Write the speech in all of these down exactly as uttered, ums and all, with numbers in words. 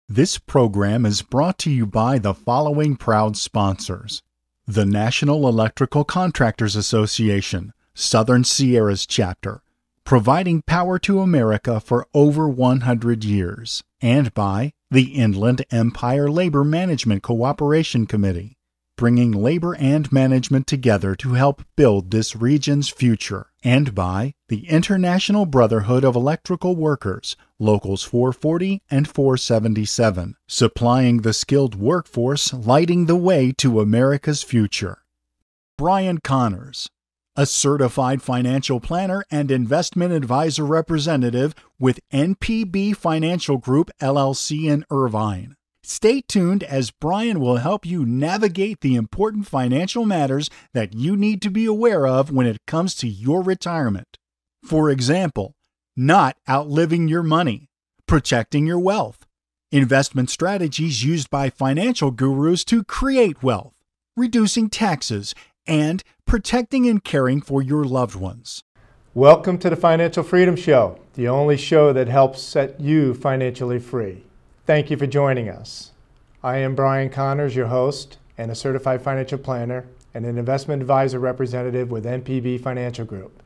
This program is brought to you by the following proud sponsors: the National Electrical Contractors Association, Southern Sierras Chapter, providing power to America for over one hundred years, and by the Inland Empire Labor Management Cooperation Committee, bringing labor and management together to help build this region's future, and by the International Brotherhood of Electrical Workers, Locals four forty and four seventy-seven, supplying the skilled workforce lighting the way to America's future. Brian Connors, a certified financial planner and investment advisor representative with N P B Financial Group, L L C in Irvine. Stay tuned as Brian will help you navigate the important financial matters that you need to be aware of when it comes to your retirement. For example, not outliving your money, protecting your wealth, investment strategies used by financial gurus to create wealth, reducing taxes, and protecting and caring for your loved ones. Welcome to the Financial Freedom Show, the only show that helps set you financially free. Thank you for joining us. I am Brian Connors, your host, and a certified financial planner and an investment advisor representative with N P B Financial Group.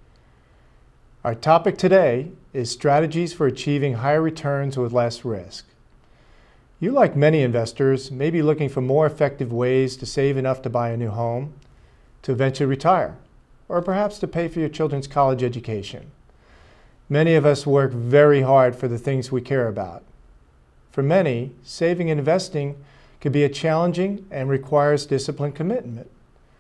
Our topic today is strategies for achieving higher returns with less risk. You, like many investors, may be looking for more effective ways to save enough to buy a new home, to eventually retire, or perhaps to pay for your children's college education. Many of us work very hard for the things we care about. For many, saving and investing can be a challenging and requires disciplined commitment.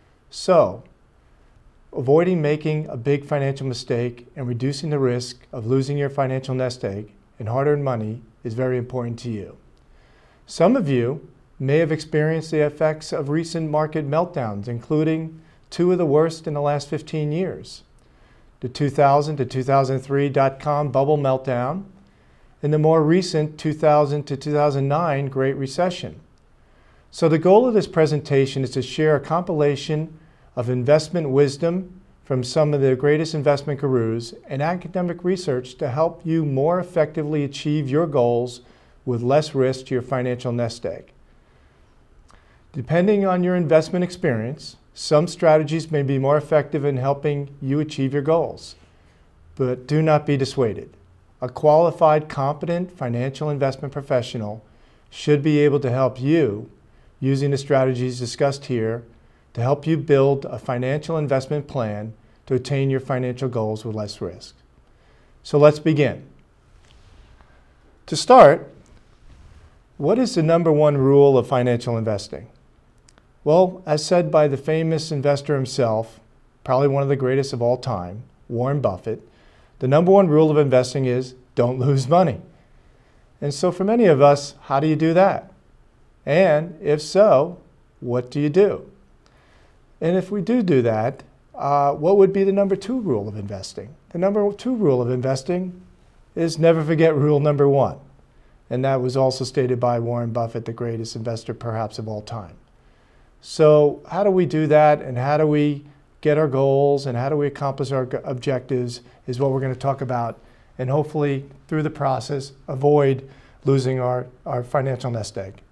So, avoiding making a big financial mistake and reducing the risk of losing your financial nest egg and hard-earned money is very important to you. Some of you may have experienced the effects of recent market meltdowns, including two of the worst in the last fifteen years. The two thousand to two thousand three dot-com bubble meltdown and the more recent two thousand to two thousand nine Great Recession. So the goal of this presentation is to share a compilation of investment wisdom from some of the greatest investment gurus and academic research to help you more effectively achieve your goals with less risk to your financial nest egg. Depending on your investment experience, some strategies may be more effective in helping you achieve your goals, but do not be dissuaded. A qualified, competent financial investment professional should be able to help you using the strategies discussed here to help you build a financial investment plan to attain your financial goals with less risk. So let's begin. To start, what is the number one rule of financial investing? Well, as said by the famous investor himself, probably one of the greatest of all time, Warren Buffett, the number one rule of investing is don't lose money. And so for many of us, how do you do that? And if so, what do you do? And if we do do that, uh, what would be the number two rule of investing? The number two rule of investing is never forget rule number one. And that was also stated by Warren Buffett, the greatest investor perhaps of all time. So how do we do that, and how do we get our goals, and how do we accomplish our objectives is what we're going to talk about, and hopefully through the process avoid losing our, our financial nest egg.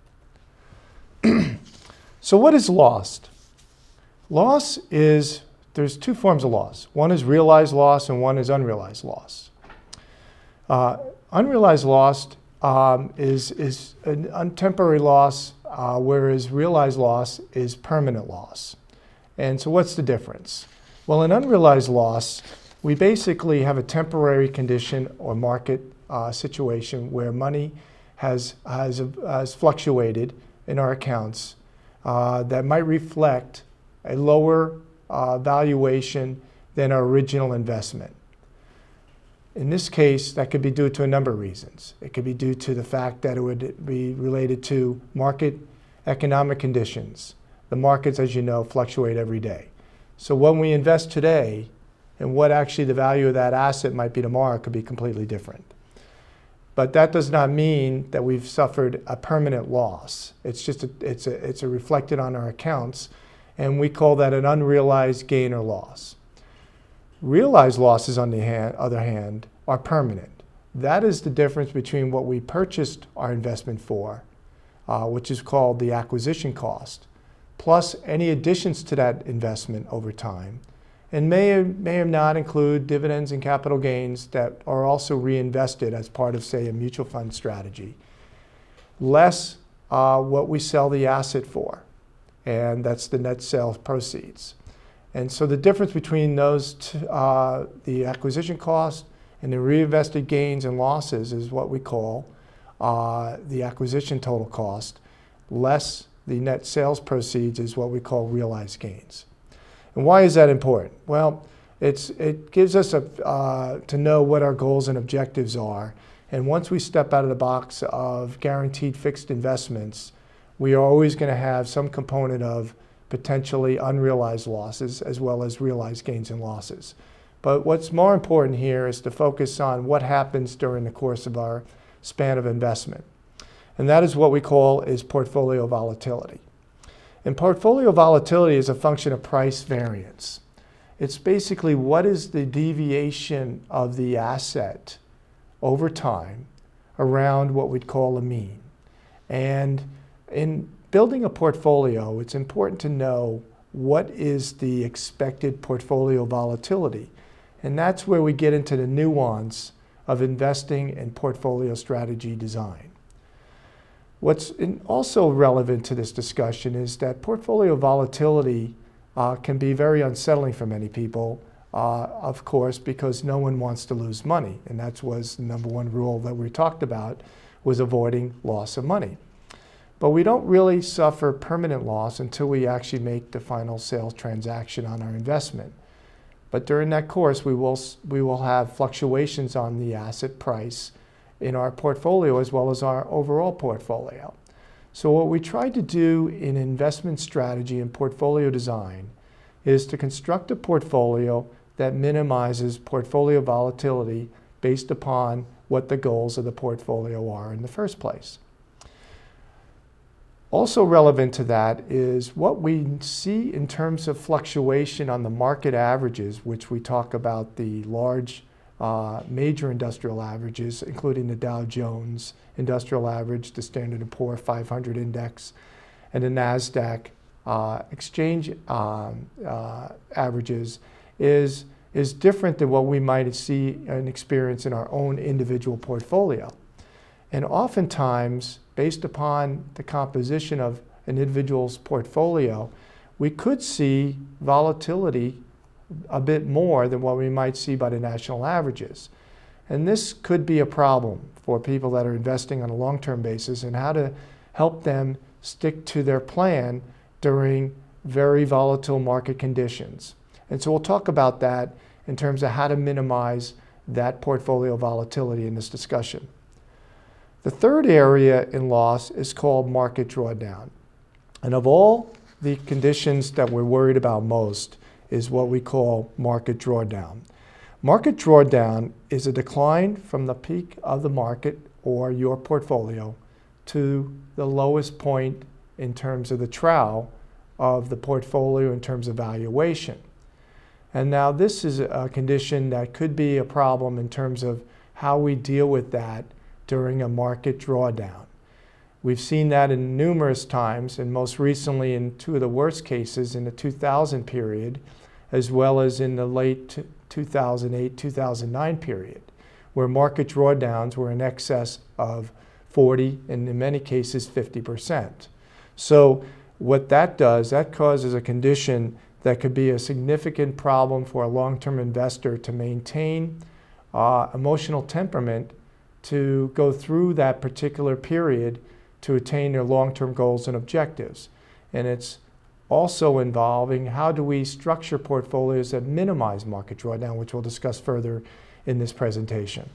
So what is lost? Loss is, there's two forms of loss. One is realized loss and one is unrealized loss. Uh, unrealized loss um, is, is a temporary loss, uh, whereas realized loss is permanent loss. And so what's the difference? Well, in unrealized loss, we basically have a temporary condition or market uh, situation where money has, has, has fluctuated in our accounts uh, that might reflect a lower uh, valuation than our original investment. In this case, that could be due to a number of reasons. It could be due to the fact that it would be related to market economic conditions. The markets, as you know, fluctuate every day. So when we invest today, and what actually the value of that asset might be tomorrow could be completely different. But that does not mean that we've suffered a permanent loss. It's just a, it's a, it's a reflected on our accounts, and we call that an unrealized gain or loss. Realized losses, on the hand, other hand, are permanent. That is the difference between what we purchased our investment for, uh, which is called the acquisition cost, plus any additions to that investment over time, and may or may not include dividends and capital gains that are also reinvested as part of, say, a mutual fund strategy, less uh, what we sell the asset for, and that's the net sales proceeds. And so the difference between those, t uh, the acquisition cost and the reinvested gains and losses, is what we call uh, the acquisition total cost, less the net sales proceeds is what we call realized gains. And why is that important? Well, it's, it gives us a, uh, to know what our goals and objectives are. And once we step out of the box of guaranteed fixed investments, we are always going to have some component of potentially unrealized losses as well as realized gains and losses. But what's more important here is to focus on what happens during the course of our span of investment. And that is what we call is portfolio volatility. And portfolio volatility is a function of price variance. It's basically what is the deviation of the asset over time around what we'd call a mean. And in building a portfolio, it's important to know what is the expected portfolio volatility. And that's where we get into the nuance of investing and portfolio strategy design. What's also relevant to this discussion is that portfolio volatility uh, can be very unsettling for many people, uh, of course, because no one wants to lose money. And that was the number one rule that we talked about, was avoiding loss of money. But we don't really suffer permanent loss until we actually make the final sales transaction on our investment. But during that course, we will, we will have fluctuations on the asset price in our portfolio as well as our overall portfolio. So what we try to do in investment strategy and portfolio design is to construct a portfolio that minimizes portfolio volatility based upon what the goals of the portfolio are in the first place. Also relevant to that is what we see in terms of fluctuation on the market averages, which we talk about the large uh, major industrial averages, including the Dow Jones Industrial Average, the Standard and Poor five hundred Index, and the NASDAQ uh, exchange um, uh, averages, is, is different than what we might see and experience in our own individual portfolio. And oftentimes, based upon the composition of an individual's portfolio, we could see volatility a bit more than what we might see by the national averages. And this could be a problem for people that are investing on a long-term basis, and how to help them stick to their plan during very volatile market conditions. And so we'll talk about that in terms of how to minimize that portfolio volatility in this discussion. The third area in loss is called market drawdown. And of all the conditions that we're worried about most is what we call market drawdown. Market drawdown is a decline from the peak of the market or your portfolio to the lowest point in terms of the trowel of the portfolio in terms of valuation. And now this is a condition that could be a problem in terms of how we deal with that during a market drawdown. We've seen that in numerous times, and most recently in two of the worst cases in the two thousand period, as well as in the late two thousand eight, two thousand nine period, where market drawdowns were in excess of forty, and in many cases fifty percent. So what that does, that causes a condition that could be a significant problem for a long-term investor to maintain uh, emotional temperament to go through that particular period to attain their long-term goals and objectives. And it's also involving how do we structure portfolios that minimize market drawdown, which we'll discuss further in this presentation.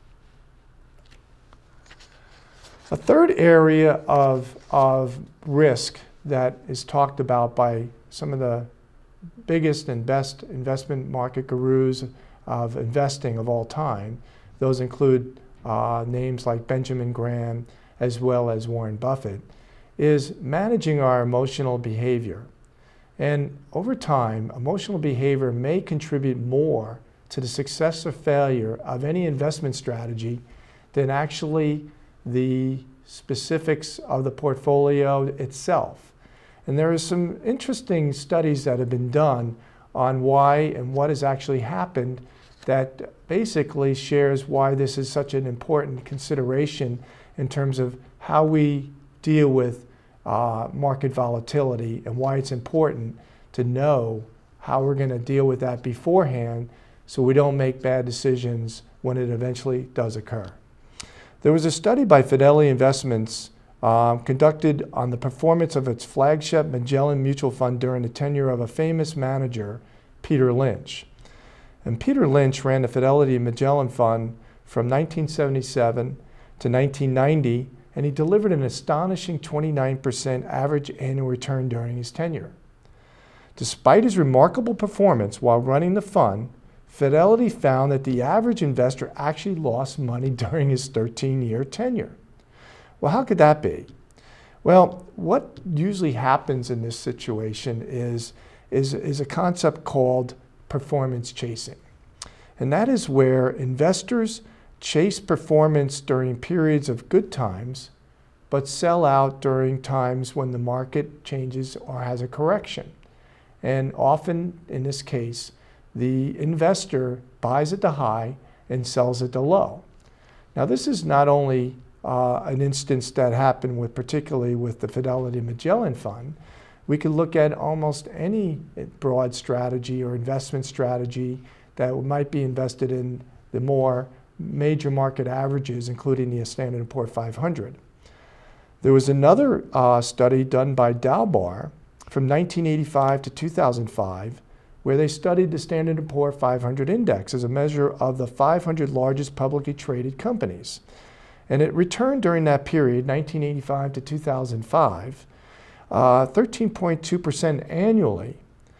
A third area of, of risk that is talked about by some of the biggest and best investment market gurus of investing of all time, those include Uh, names like Benjamin Graham as well as Warren Buffett, is managing our emotional behavior. And over time, emotional behavior may contribute more to the success or failure of any investment strategy than actually the specifics of the portfolio itself. And there are some interesting studies that have been done on why and what has actually happened that basically shares why this is such an important consideration in terms of how we deal with uh, market volatility and why it's important to know how we're going to deal with that beforehand so we don't make bad decisions when it eventually does occur. There was a study by Fidelity Investments uh, conducted on the performance of its flagship Magellan Mutual Fund during the tenure of a famous manager, Peter Lynch. And Peter Lynch ran the Fidelity Magellan Fund from nineteen seventy-seven to nineteen ninety, and he delivered an astonishing twenty-nine percent average annual return during his tenure. Despite his remarkable performance while running the fund, Fidelity found that the average investor actually lost money during his thirteen-year tenure. Well, how could that be? Well, what usually happens in this situation is, is, is a concept called performance chasing. And that is where investors chase performance during periods of good times, but sell out during times when the market changes or has a correction. And often, in this case, the investor buys at the high and sells at the low. Now, this is not only uh, an instance that happened with, particularly with the Fidelity Magellan Fund. We could look at almost any broad strategy or investment strategy that might be invested in the more major market averages, including the Standard and Poor's five hundred. There was another uh, study done by Dalbar from nineteen eighty-five to two thousand five, where they studied the Standard and Poor's five hundred index as a measure of the five hundred largest publicly traded companies. And it returned during that period, nineteen eighty-five to two thousand five, uh, thirteen point two percent annually,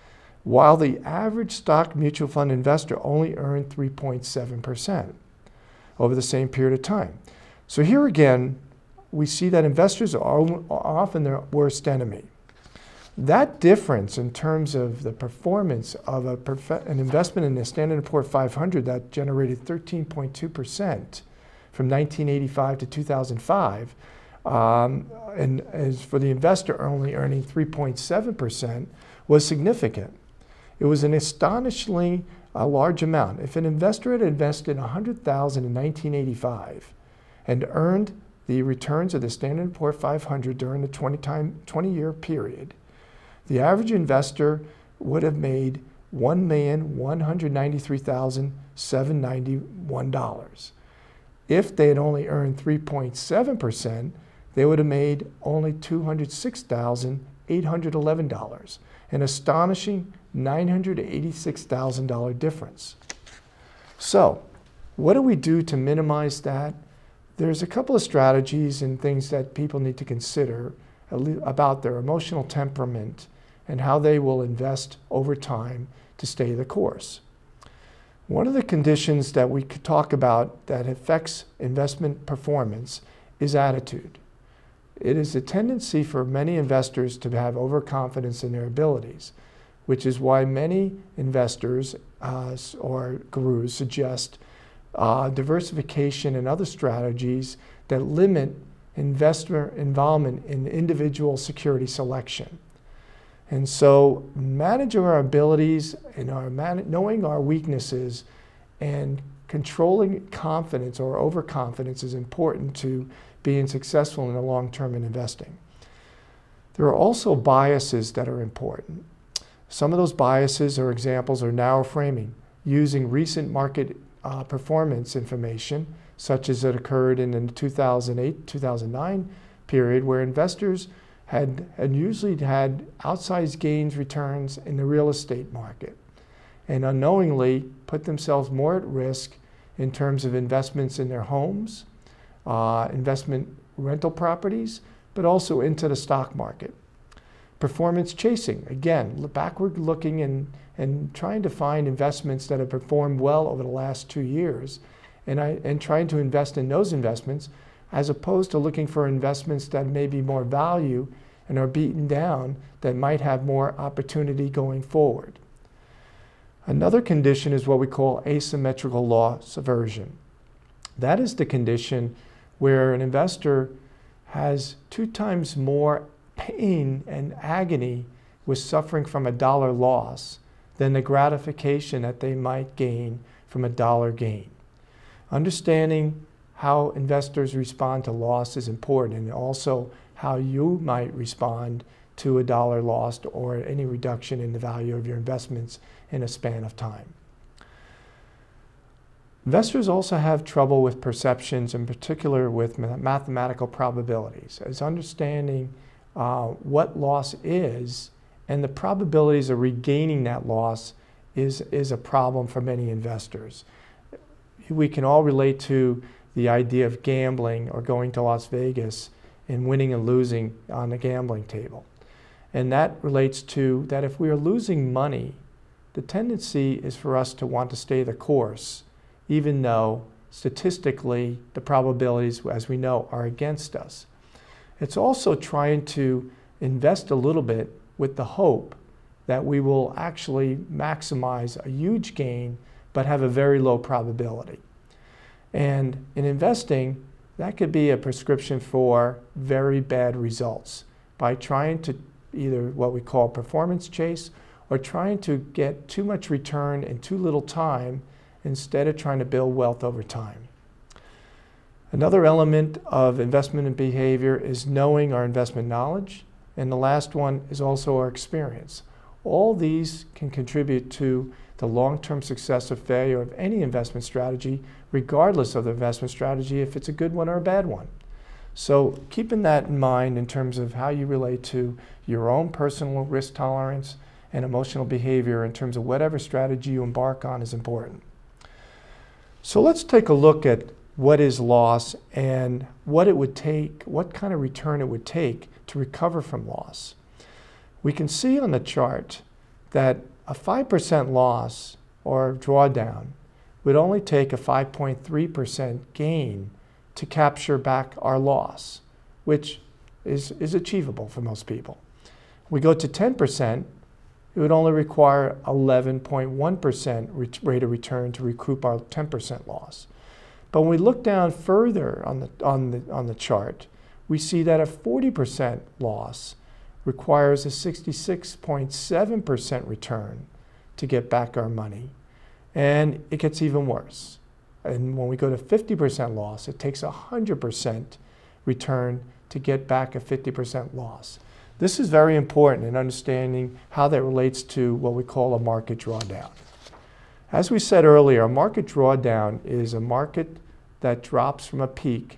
while the average stock mutual fund investor only earned three point seven percent over the same period of time. So here again, we see that investors are often their worst enemy. That difference in terms of the performance of a an investment in the Standard and Poor's five hundred that generated thirteen point two percent from nineteen eighty-five to two thousand five, um, and as for the investor only earning three point seven percent, was significant. It was an astonishingly uh, large amount. If an investor had invested one hundred thousand dollars in nineteen eighty-five and earned the returns of the Standard and Poor's five hundred during the twenty-year period, the average investor would have made one million one hundred ninety-three thousand seven hundred ninety-one dollars. If they had only earned three point seven percent, they would have made only two hundred six thousand eight hundred eleven dollars, an astonishing nine hundred eighty-six thousand dollars difference. So, what do we do to minimize that? There's a couple of strategies and things that people need to consider about their emotional temperament and how they will invest over time to stay the course. One of the conditions that we could talk about that affects investment performance is attitude. It is a tendency for many investors to have overconfidence in their abilities, which is why many investors uh, or gurus suggest uh, diversification and other strategies that limit investor involvement in individual security selection. And so managing our abilities and our man knowing our weaknesses and controlling confidence or overconfidence is important to being successful in the long term in investing. There are also biases that are important. Some of those biases or examples are narrow framing, using recent market uh, performance information, such as it occurred in the two thousand eight two thousand nine period, where investors had, had usually had outsized gains returns in the real estate market and unknowingly put themselves more at risk in terms of investments in their homes, uh, investment rental properties, but also into the stock market. Performance chasing, again, backward looking and, and trying to find investments that have performed well over the last two years and, I, and trying to invest in those investments as opposed to looking for investments that may be more value and are beaten down that might have more opportunity going forward. Another condition is what we call asymmetrical loss aversion. That is the condition where an investor has two times more pain and agony with suffering from a dollar loss than the gratification that they might gain from a dollar gain. Understanding how investors respond to loss is important, and also how you might respond to a dollar lost or any reduction in the value of your investments in a span of time. Investors also have trouble with perceptions, in particular with mathematical probabilities, as understanding uh, what loss is and the probabilities of regaining that loss is, is a problem for many investors. We can all relate to the idea of gambling or going to Las Vegas and winning and losing on the gambling table. And that relates to that if we are losing money, the tendency is for us to want to stay the course, even though statistically the probabilities, as we know, are against us. It's also trying to invest a little bit with the hope that we will actually maximize a huge gain but have a very low probability. And in investing, that could be a prescription for very bad results by trying to either what we call performance chase or trying to get too much return in too little time instead of trying to build wealth over time. Another element of investment and behavior is knowing our investment knowledge, and the last one is also our experience. All these can contribute to the long-term success or failure of any investment strategy, regardless of the investment strategy, if it's a good one or a bad one. So keeping that in mind in terms of how you relate to your own personal risk tolerance and emotional behavior in terms of whatever strategy you embark on is important. So let's take a look at what is loss and what it would take, what kind of return it would take to recover from loss. We can see on the chart that a five percent loss or drawdown would only take a five point three percent gain to capture back our loss, which is, is achievable for most people. We go to ten percent, it would only require eleven point one percent rate of return to recoup our ten percent loss. But when we look down further on the, on the, on the chart, we see that a forty percent loss requires a sixty-six point seven percent return to get back our money. And it gets even worse. And when we go to fifty percent loss, it takes a one hundred percent return to get back a fifty percent loss. This is very important in understanding how that relates to what we call a market drawdown. As we said earlier, a market drawdown is a market that drops from a peak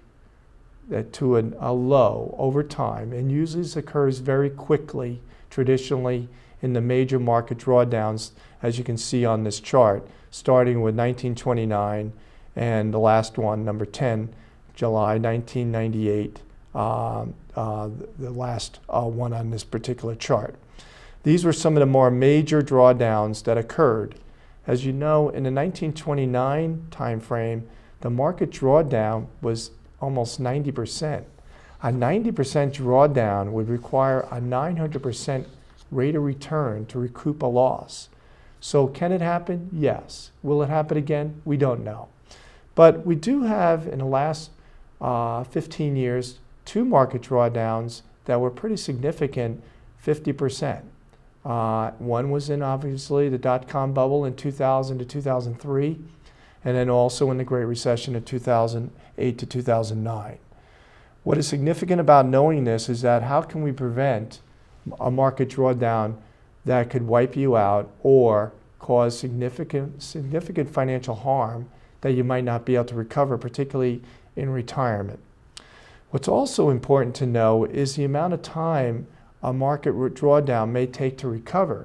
that to an, a low over time, and usually this occurs very quickly, traditionally in the major market drawdowns, as you can see on this chart, starting with nineteen twenty-nine and the last one, number ten, July nineteen ninety-eight, uh, uh, the last uh, one on this particular chart. These were some of the more major drawdowns that occurred. As you know, in the nineteen twenty-nine timeframe, the market drawdown was almost ninety percent. A ninety percent drawdown would require a nine hundred percent rate of return to recoup a loss. So can it happen? Yes. Will it happen again? We don't know. But we do have, in the last uh, fifteen years, two market drawdowns that were pretty significant, fifty percent. Uh, one was in, obviously, the dot-com bubble in two thousand to two thousand three, and then also in the Great Recession of two thousand eight to two thousand nine. What is significant about knowing this is that how can we prevent a market drawdown that could wipe you out or cause significant, significant financial harm that you might not be able to recover, particularly in retirement. What's also important to know is the amount of time a market drawdown may take to recover.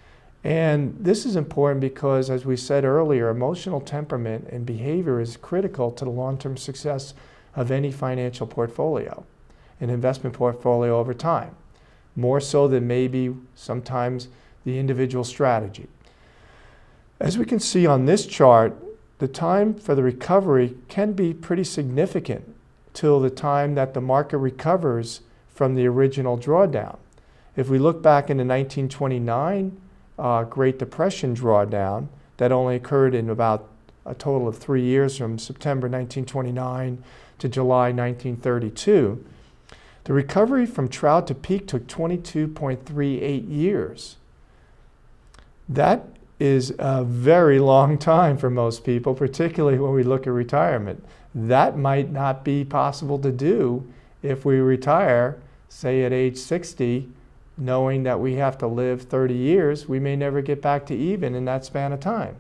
And this is important because, as we said earlier, emotional temperament and behavior is critical to the long-term success of any financial portfolio, an investment portfolio over time, more so than maybe sometimes the individual strategy. As we can see on this chart, the time for the recovery can be pretty significant till the time that the market recovers from the original drawdown. If we look back into nineteen twenty-nine, uh, Great Depression drawdown that only occurred in about a total of three years from September nineteen twenty-nine to July nineteen thirty-two, the recovery from trough to peak took twenty-two point three eight years. That is a very long time for most people, particularly when we look at retirement. That might not be possible to do if we retire, say at age sixty, knowing that we have to live thirty years. We may never get back to even in that span of time.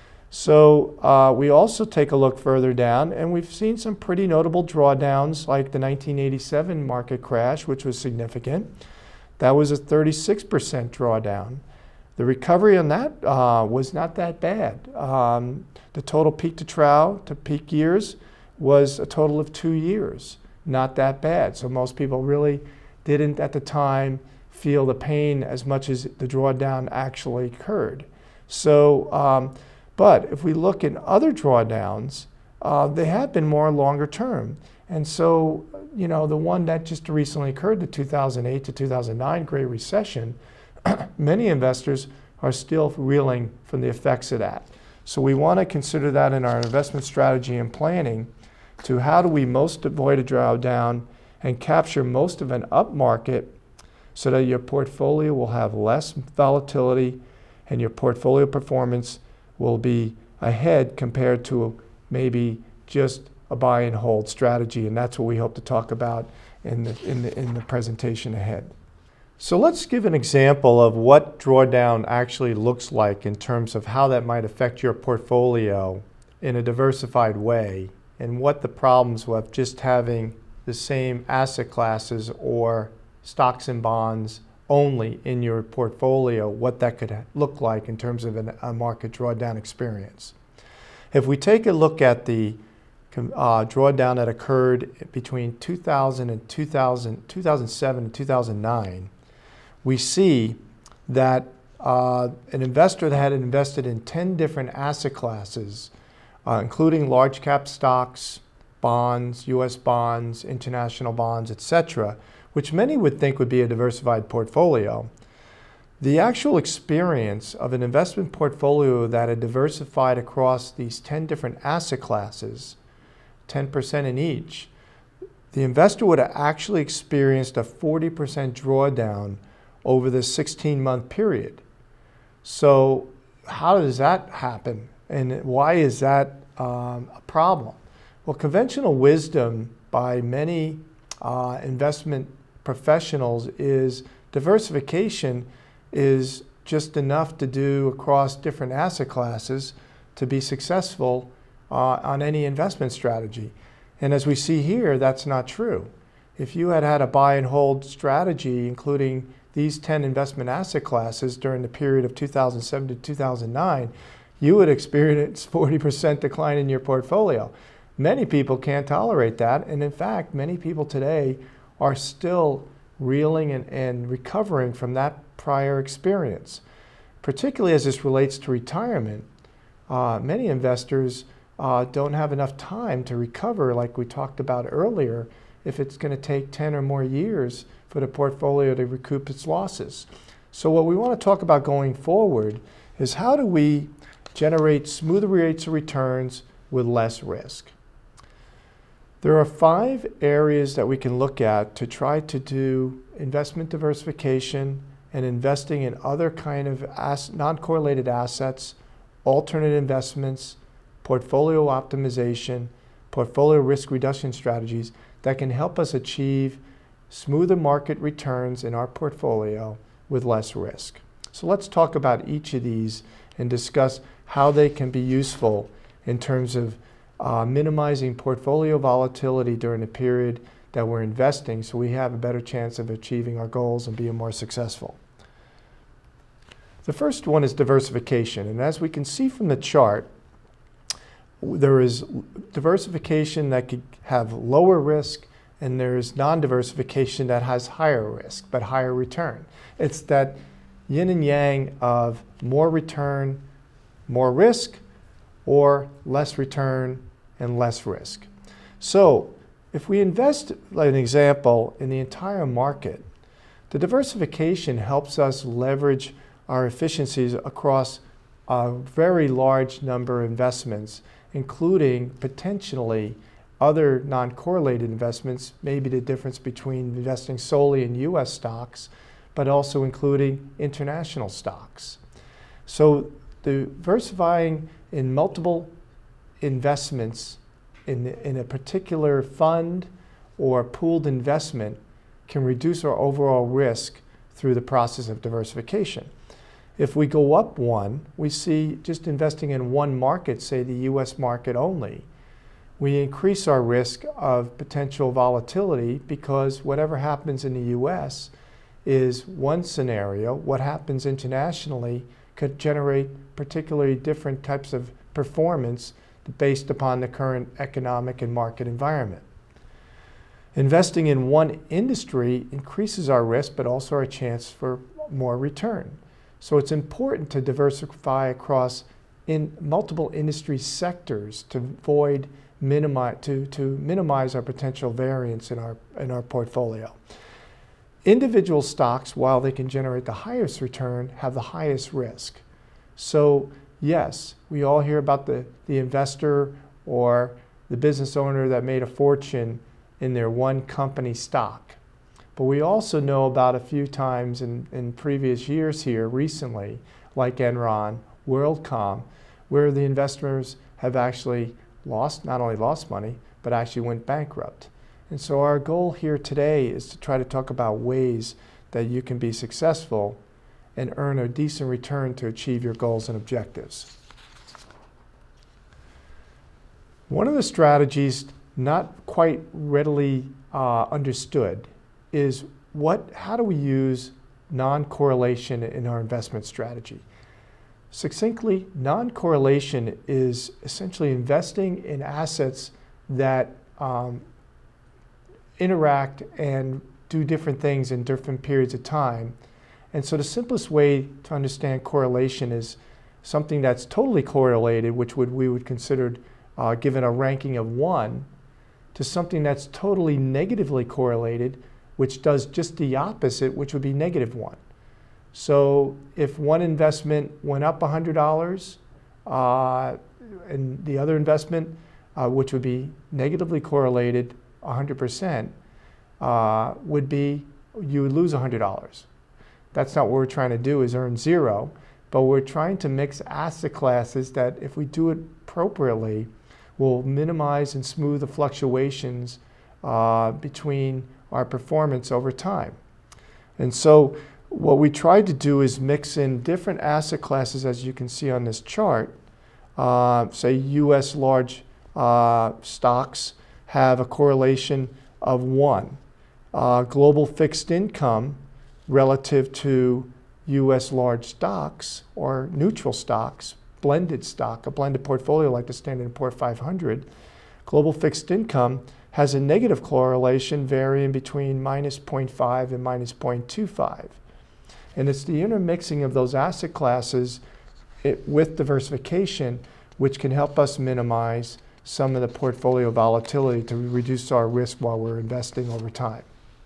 So uh, we also take a look further down, and we've seen some pretty notable drawdowns, like the nineteen eighty-seven market crash, which was significant. That was a thirty-six percent drawdown. The recovery on that uh, was not that bad. Um, the total peak to trough to peak years was a total of two years. Not that bad. So most people really didn't at the time feel the pain as much as the drawdown actually occurred. So, um, but if we look at other drawdowns, uh, they have been more longer term. And so, you know, the one that just recently occurred, the two thousand eight to two thousand nine Great Recession, many investors are still reeling from the effects of that. So we want to consider that in our investment strategy and planning to how do we most avoid a drawdown and capture most of an up market so that your portfolio will have less volatility and your portfolio performance will be ahead compared to maybe just a buy and hold strategy. And that's what we hope to talk about in the, in the, in the presentation ahead. So let's give an example of what drawdown actually looks like in terms of how that might affect your portfolio in a diversified way and what the problems with just having the same asset classes or stocks and bonds only in your portfolio, what that could look like in terms of an, a market drawdown experience. If we take a look at the uh, drawdown that occurred between two thousand and two thousand, two thousand seven and two thousand nine, we see that uh, an investor that had invested in ten different asset classes, uh, including large cap stocks, bonds, U S bonds, international bonds, et cetera, which many would think would be a diversified portfolio. The actual experience of an investment portfolio that had diversified across these ten different asset classes, ten percent in each, the investor would have actually experienced a forty percent drawdown over the sixteen month period. So how does that happen? And why is that um, a problem? Well, conventional wisdom by many uh, investment professionals is diversification is just enough to do across different asset classes to be successful uh, on any investment strategy. And as we see here, that's not true. If you had had a buy and hold strategy, including these ten investment asset classes during the period of two thousand seven to two thousand nine, you would experience forty percent decline in your portfolio. Many people can't tolerate that, and in fact, many people today are still reeling and, and recovering from that prior experience. Particularly as this relates to retirement, uh, many investors uh, don't have enough time to recover, like we talked about earlier, if it's going to take ten or more years for the portfolio to recoup its losses. So what we want to talk about going forward is how do we generate smoother rates of returns with less risk. There are five areas that we can look at to try to do investment diversification and investing in other kind of as non-correlated assets, alternate investments, portfolio optimization, portfolio risk reduction strategies that can help us achieve smoother market returns in our portfolio with less risk. So let's talk about each of these and discuss how they can be useful in terms of uh, minimizing portfolio volatility during the period that we're investing so we have a better chance of achieving our goals and being more successful. The first one is diversification, and as we can see from the chart, there is diversification that could have lower risk and there's non-diversification that has higher risk but higher return. It's that yin and yang of more return, more risk, or less return and less risk. So if we invest, like an example, in the entire market, the diversification helps us leverage our efficiencies across a very large number of investments, including potentially other non-correlated investments, maybe the difference between investing solely in U S stocks, but also including international stocks. So diversifying in multiple investments in, in a particular fund or pooled investment can reduce our overall risk through the process of diversification. If we go up one, we see just investing in one market, say the U S market only, we increase our risk of potential volatility because whatever happens in the U S is one scenario. What happens internationally could generate particularly different types of performance based upon the current economic and market environment. Investing in one industry increases our risk, but also our chance for more return. So it's important to diversify across in multiple industry sectors to avoid minimize to, to minimize our potential variance in our in our portfolio. Individual stocks, while they can generate the highest return, have the highest risk. So yes, we all hear about the, the investor or the business owner that made a fortune in their one company stock. But we also know about a few times in, in previous years here recently, like Enron, WorldCom, where the investors have actually lost, not only lost money, but actually went bankrupt. And so our goal here today is to try to talk about ways that you can be successful and earn a decent return to achieve your goals and objectives. One of the strategies not quite readily uh, understood is what, how do we use non-correlation in our investment strategy? Succinctly, non-correlation is essentially investing in assets that um, interact and do different things in different periods of time. And so the simplest way to understand correlation is something that's totally correlated, which would, we would consider uh, given a ranking of one, to something that's totally negatively correlated, which does just the opposite, which would be negative one. So if one investment went up one hundred dollars uh, and the other investment, uh, which would be negatively correlated one hundred percent, uh, would be you would lose one hundred dollars. That's not what we're trying to do, is earn zero, but we're trying to mix asset classes that, if we do it appropriately, will minimize and smooth the fluctuations uh, between our performance over time. And so what we tried to do is mix in different asset classes, as you can see on this chart. Uh, say U S large uh, stocks have a correlation of one. Uh, global fixed income relative to U S large stocks or neutral stocks, blended stock, a blended portfolio like the Standard and Poor's five hundred, global fixed income has a negative correlation varying between minus zero point five and minus zero point two five. And it's the intermixing of those asset classes it, with diversification which can help us minimize some of the portfolio volatility to reduce our risk while we're investing over time.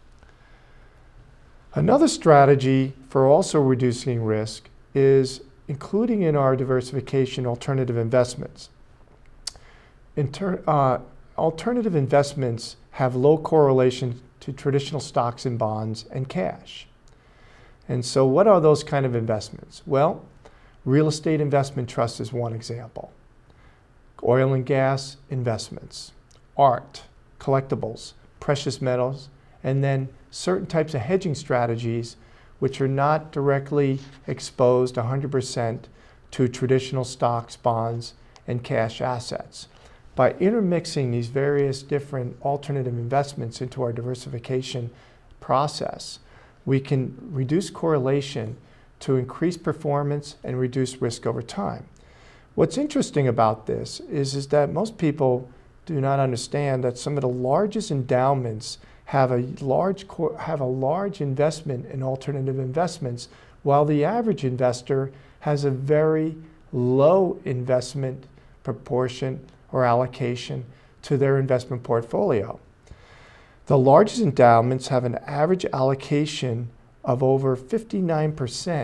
Another strategy for also reducing risk is including in our diversification alternative investments. Inter uh, alternative investments have low correlation to traditional stocks and bonds and cash. And so what are those kind of investments? Well, real estate investment trust is one example. Oil and gas investments, art, collectibles, precious metals, and then certain types of hedging strategies which are not directly exposed one hundred percent to traditional stocks, bonds, and cash assets. By intermixing these various different alternative investments into our diversification process, we can reduce correlation to increase performance and reduce risk over time. What's interesting about this is, is that most people do not understand that some of the largest endowments have a large have a large investment in alternative investments, while the average investor has a very low investment proportion or allocation to their investment portfolio. The largest endowments have an average allocation of over fifty-nine percent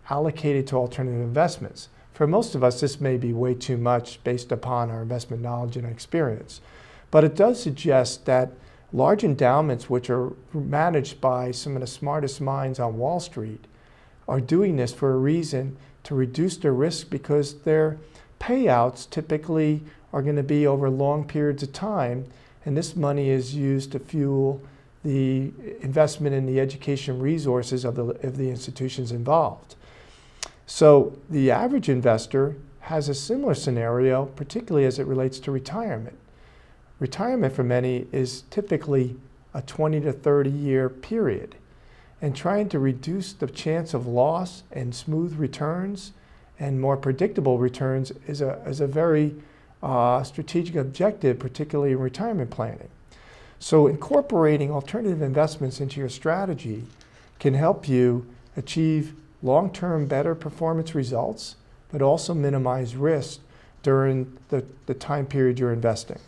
allocated to alternative investments. For most of us, this may be way too much based upon our investment knowledge and experience. But it does suggest that large endowments, which are managed by some of the smartest minds on Wall Street, are doing this for a reason, to reduce their risk, because their payouts typically are going to be over long periods of time, and this money is used to fuel the investment in the education resources of the, of the institutions involved. So the average investor has a similar scenario, particularly as it relates to retirement. Retirement for many is typically a twenty to thirty year period, and trying to reduce the chance of loss and smooth returns and more predictable returns is a, is a very uh, strategic objective, particularly in retirement planning. So incorporating alternative investments into your strategy can help you achieve long-term better performance results, but also minimize risk during the, the time period you're investing.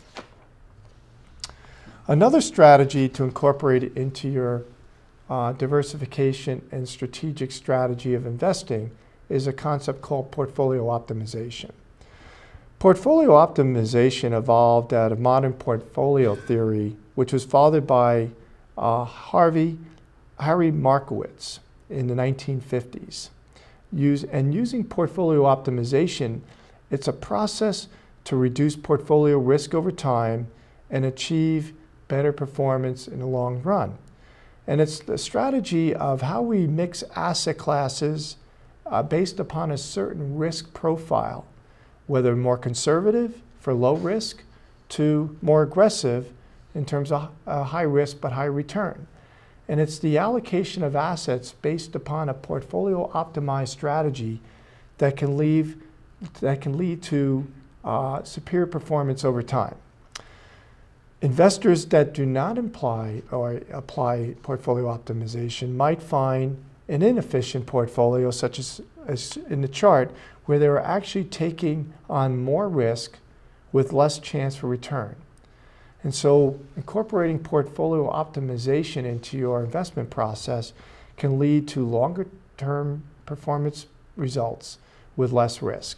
Another strategy to incorporate into your uh, diversification and strategic strategy of investing is a concept called portfolio optimization. Portfolio optimization evolved out of modern portfolio theory, which was fathered by uh, Harvey, Harry Markowitz in the nineteen fifties. Use, and using portfolio optimization, it's a process to reduce portfolio risk over time and achieve better performance in the long run. And it's the strategy of how we mix asset classes uh, based upon a certain risk profile, whether more conservative for low risk to more aggressive in terms of uh, high risk but high return. And it's the allocation of assets based upon a portfolio optimized strategy that can leave, that can lead to uh, superior performance over time. Investors that do not imply or apply portfolio optimization might find an inefficient portfolio, such as, as in the chart, where they're actually taking on more risk with less chance for return. And so incorporating portfolio optimization into your investment process can lead to longer term performance results with less risk.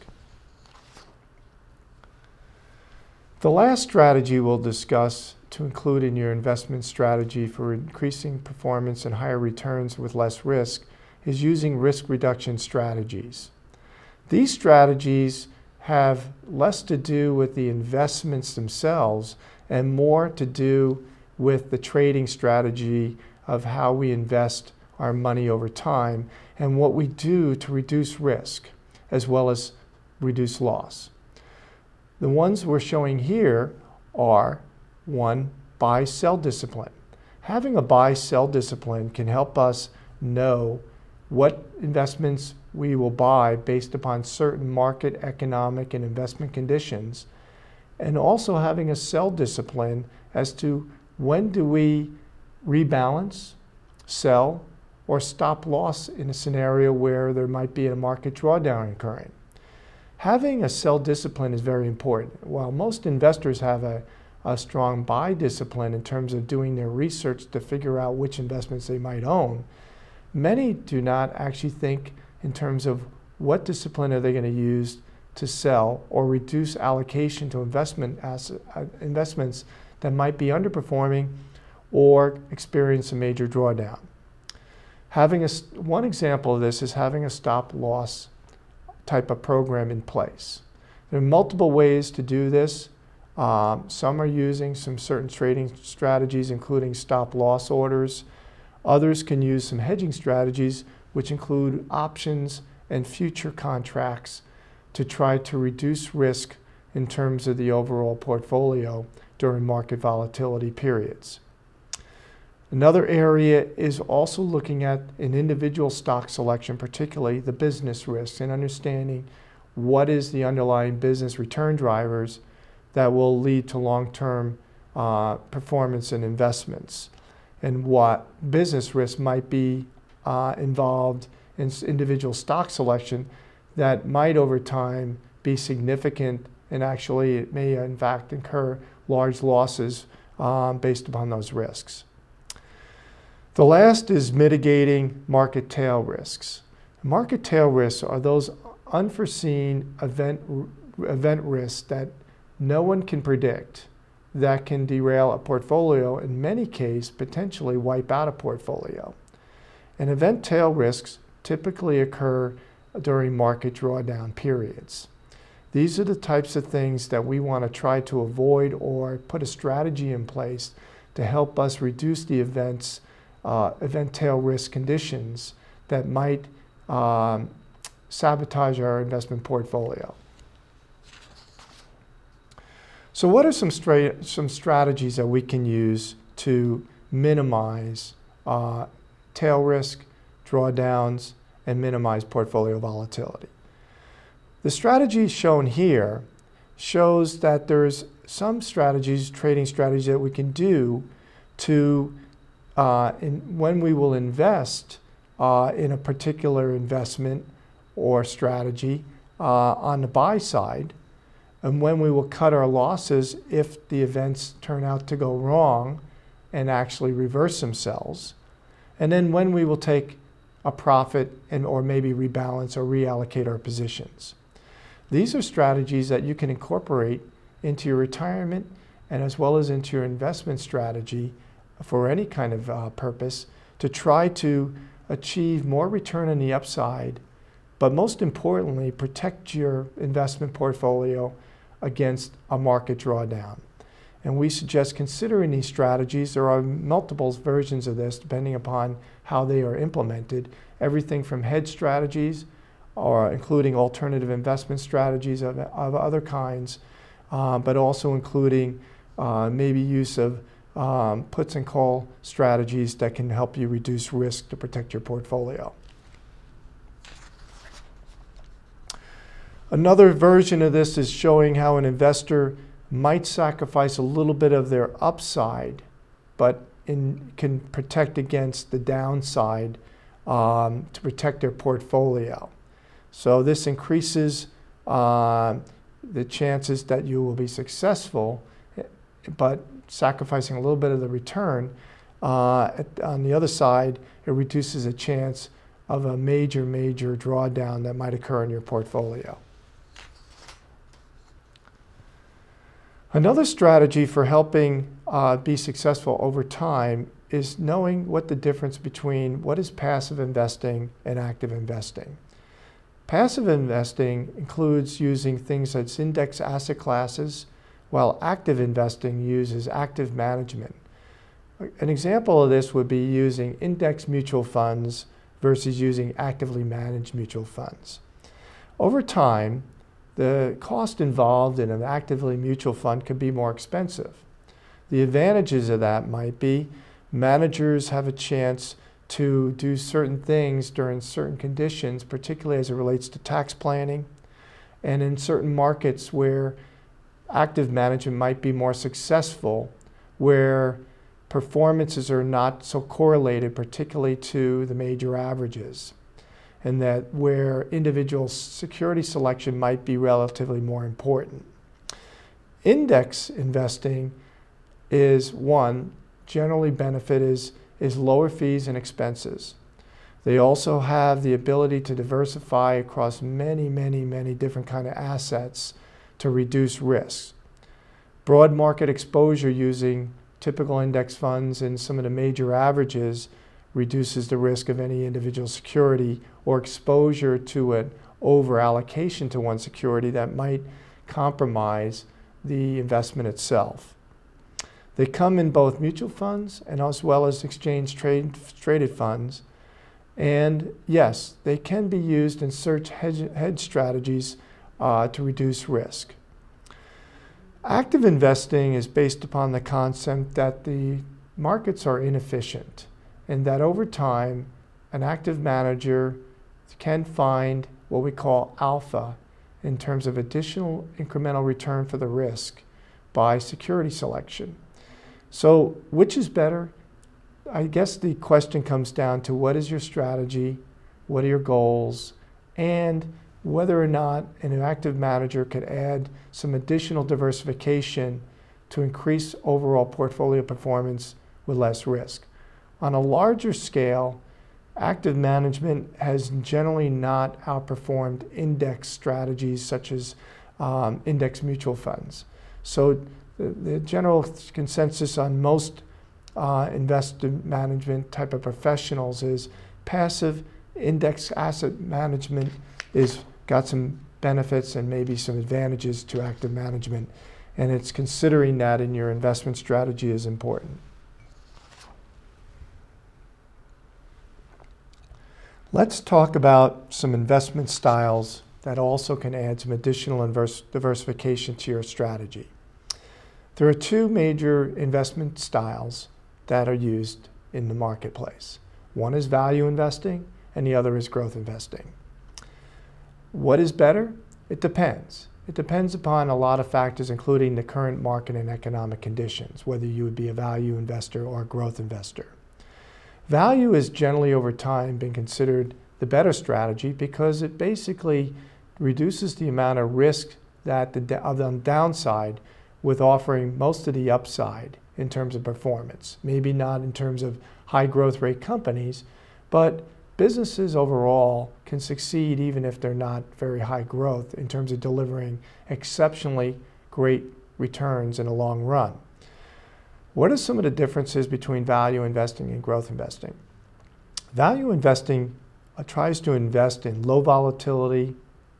The last strategy we'll discuss to include in your investment strategy for increasing performance and higher returns with less risk is using risk reduction strategies. These strategies have less to do with the investments themselves and more to do with the trading strategy of how we invest our money over time and what we do to reduce risk as well as reduce loss. The ones we're showing here are, one, buy-sell discipline. Having a buy-sell discipline can help us know what investments we will buy based upon certain market, economic, and investment conditions, and also having a sell discipline as to when do we rebalance, sell, or stop loss in a scenario where there might be a market drawdown occurring. Having a sell discipline is very important. While most investors have a, a strong buy discipline in terms of doing their research to figure out which investments they might own, many do not actually think in terms of what discipline are they going to use to sell or reduce allocation to investment asset, uh, investments that might be underperforming or experience a major drawdown. Having a, one example of this is having a stop loss type of program in place. There are multiple ways to do this. Um, some are using some certain trading strategies, including stop loss orders. Others can use some hedging strategies, which include options and future contracts to try to reduce risk in terms of the overall portfolio during market volatility periods. Another area is also looking at an individual stock selection, particularly the business risks, and understanding what is the underlying business return drivers that will lead to long-term uh, performance and investments, and what business risk might be uh, involved in individual stock selection that might over time be significant, and actually it may in fact incur large losses um, based upon those risks. The last is mitigating market tail risks. Market tail risks are those unforeseen event, event risks that no one can predict that can derail a portfolio, in many cases potentially wipe out a portfolio. And event tail risks typically occur during market drawdown periods. These are the types of things that we want to try to avoid or put a strategy in place to help us reduce the events, uh, event tail risk conditions that might um, sabotage our investment portfolio. So what are some, stra some strategies that we can use to minimize uh, tail risk, drawdowns, and minimize portfolio volatility? The strategy shown here shows that there's some strategies, trading strategies that we can do to, uh, in, when we will invest uh, in a particular investment or strategy uh, on the buy side, and when we will cut our losses if the events turn out to go wrong and actually reverse themselves, and then when we will take a profit and or maybe rebalance or reallocate our positions. These are strategies that you can incorporate into your retirement and as well as into your investment strategy for any kind of uh, purpose to try to achieve more return on the upside, but most importantly, protect your investment portfolio against a market drawdown. And we suggest considering these strategies. There are multiple versions of this depending upon how they are implemented. Everything from hedge strategies, or including alternative investment strategies of, of other kinds, uh, but also including uh, maybe use of um, puts and call strategies that can help you reduce risk to protect your portfolio. Another version of this is showing how an investor might sacrifice a little bit of their upside, but in, can protect against the downside um, to protect their portfolio. So this increases uh, the chances that you will be successful, but sacrificing a little bit of the return. Uh, at, on the other side, it reduces the chance of a major, major drawdown that might occur in your portfolio. Another strategy for helping uh, be successful over time is knowing what the difference between what is passive investing and active investing. Passive investing includes using things as index asset classes, while active investing uses active management. An example of this would be using index mutual funds versus using actively managed mutual funds. Over time, the cost involved in an actively mutual fund could be more expensive. The advantages of that might be managers have a chance to do certain things during certain conditions, particularly as it relates to tax planning, and in certain markets where active management might be more successful, where performances are not so correlated, particularly to the major averages, and that where individual security selection might be relatively more important. Index investing is one, generally benefit is, is lower fees and expenses. They also have the ability to diversify across many, many, many different kind of assets to reduce risks. Broad market exposure using typical index funds and some of the major averages reduces the risk of any individual security or exposure to an over allocation to one security that might compromise the investment itself. They come in both mutual funds and as well as exchange trade, traded funds. And yes, they can be used in search hedge, hedge strategies uh, to reduce risk. Active investing is based upon the concept that the markets are inefficient and that over time, an active manager can find what we call alpha in terms of additional incremental return for the risk by security selection. So which is better? I guess the question comes down to what is your strategy, what are your goals, and whether or not an active manager could add some additional diversification to increase overall portfolio performance with less risk. On a larger scale, Active management has generally not outperformed index strategies such as um, index mutual funds. So the, the general consensus on most uh, investment management type of professionals is passive index asset management is got some benefits and maybe some advantages to active management, and it's considering that in your investment strategy is important. Let's talk about some investment styles that also can add some additional diversification to your strategy. There are two major investment styles that are used in the marketplace. One is value investing and the other is growth investing. What is better? It depends. It depends upon a lot of factors, including the current market and economic conditions, whether you would be a value investor or a growth investor. Value has generally over time been considered the better strategy because it basically reduces the amount of risk that the of the downside with offering most of the upside in terms of performance. Maybe not in terms of high growth rate companies, but businesses overall can succeed even if they're not very high growth in terms of delivering exceptionally great returns in the long run. What are some of the differences between value investing and growth investing? Value investing uh, tries to invest in low volatility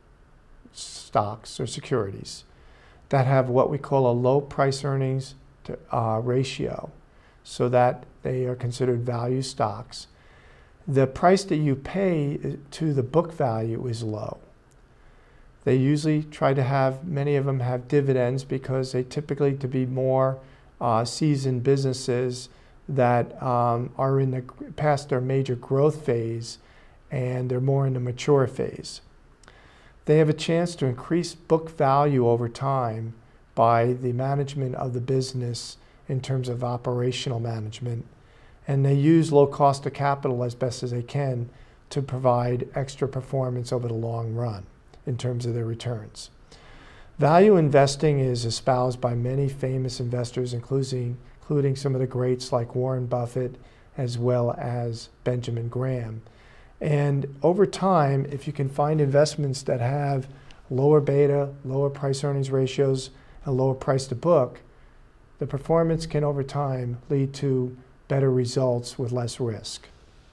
stocks or securities that have what we call a low price earnings to, uh, ratio, so that they are considered value stocks. The price that you pay to the book value is low. They usually try to have, many of them have dividends because they typically to be more uh, seasoned businesses that um, are in the past their major growth phase and they're more in the mature phase. They have a chance to increase book value over time by the management of the business in terms of operational management. And they use low cost of capital as best as they can to provide extra performance over the long run in terms of their returns. Value investing is espoused by many famous investors, including, including some of the greats like Warren Buffett as well as Benjamin Graham. And over time, if you can find investments that have lower beta, lower price earnings ratios, and lower price to book, the performance can over time lead to better results with less risk.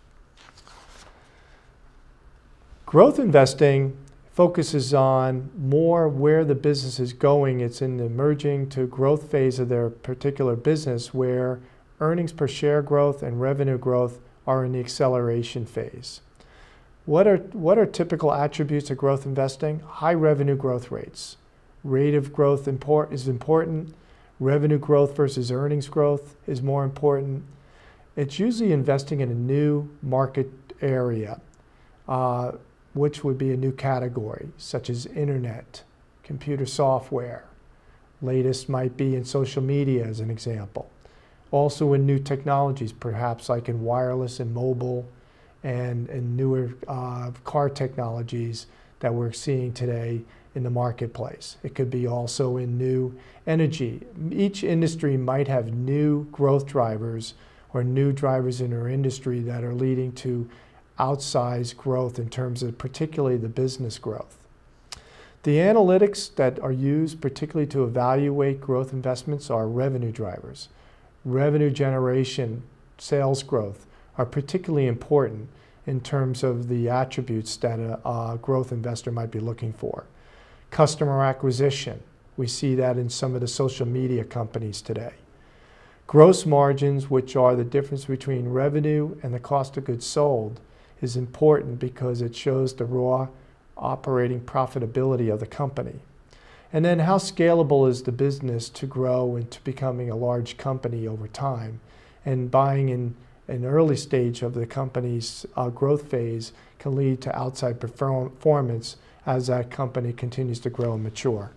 Growth investing focuses on more where the business is going. It's in the emerging to growth phase of their particular business where earnings per share growth and revenue growth are in the acceleration phase. What are, what are typical attributes of growth investing? High revenue growth rates. Rate of growth import, is important. Revenue growth versus earnings growth is more important. It's usually investing in a new market area, uh, which would be a new category, such as internet, computer software. Latest might be in social media as an example. Also in new technologies, perhaps like in wireless and mobile and, and newer uh, car technologies that we're seeing today in the marketplace. It could be also in new energy. Each industry might have new growth drivers or new drivers in our industry that are leading to outsized growth in terms of particularly the business growth. The analytics that are used particularly to evaluate growth investments are revenue drivers. Revenue generation, sales growth are particularly important in terms of the attributes that a, a growth investor might be looking for. Customer acquisition, we see that in some of the social media companies today. Gross margins, which are the difference between revenue and the cost of goods sold, is important because it shows the raw operating profitability of the company. And then how scalable is the business to grow into becoming a large company over time? And buying in an early stage of the company's uh, growth phase can lead to outside performance as that company continues to grow and mature.